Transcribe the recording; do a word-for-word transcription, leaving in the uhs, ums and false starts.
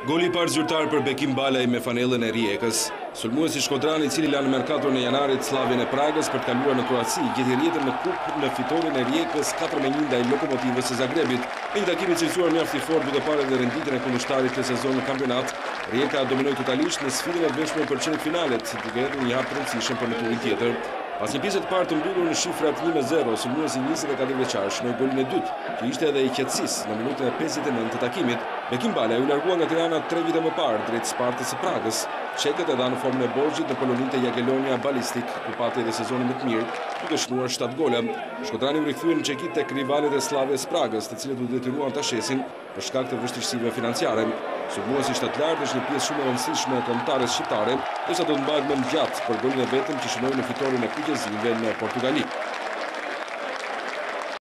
Goli i parë zyrtar për Bekim Balaj me fanellën e Rijekës. Sulmuesi shkodrani i cili lanë merkaton e janarit Slavien e Pragës për të kaluar në Kroaci, gjeti rrjetën në kupë në fitorin e Rijekës katër me një ndaj Lokomotivës së Zagrebit. Në një takim i cilësuar mjaft i fortë duke parë edhe renditjen e kundërshtarit të sezonit në kampionat, Rijeka dominoi totalisht në sfidën e veshme për çemirëfinalet, duke hedhur një hap të rëndësishëm për në turin tjetër. Pas një pjesë të parë të mbyllur në shifrat një me zero, sulmuesi njëzet e katër vjeçar shënoi golin e dytë, që ishte edhe i qetësisë në minutën e pesëdhjetë e nëntë të takimit. Bekim Balaj u largua nga Tirana tre vite më parë drejt Spartës së Pragës. Çekët e dhanë në formën e borxhit në Poloninë e Jagiellonia Ballistic, ku pati edhe sezonin më të mirë, duke shënuar shtatë gola. Shkodrani u rikthyen në Çeki tek rivalet e Slavias Pragës, të cilët u detyruan ta shesin për shkak të vështirësive financiare. Sulmuesi shtatlar është një pjesë shumë e rëndësishme e kombëtares shqiptare, ndërsa do të mbahet më gjatë për golin e vetëm që shënoi në fitorin e kuqezimve në Portugali.